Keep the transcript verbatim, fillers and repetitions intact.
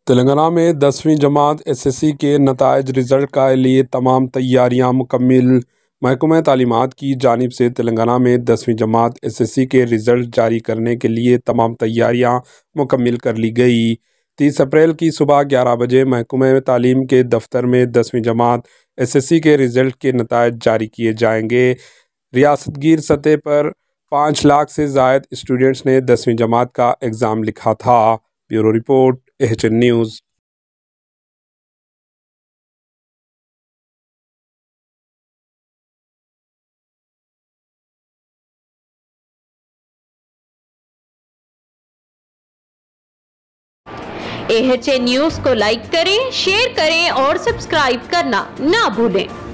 तेलंगाना में दसवीं जमात एसएससी के नताइज रिज़ल्ट के लिए तमाम तैयारियां मुकम्मिल। महकमा तालीमात की जानिब से तेलंगाना में दसवीं जमात एसएससी के रिज़ल्ट जारी करने के लिए तमाम तैयारियां मुकम्मिल कर ली गई। तीस अप्रैल की सुबह ग्यारह बजे महकमा तालीम के दफ्तर में दसवीं जमात एसएससी के रिज़ल्ट के नताइज जारी किए जाएंगे। रियासतगीर सतह पर पाँच लाख से ज़ायद स्टूडेंट्स ने दसवीं जमात का एग्ज़ाम लिखा था। Bureau report H N news. A H N news को लाइक करें, शेयर करें और सब्सक्राइब करना ना भूलें।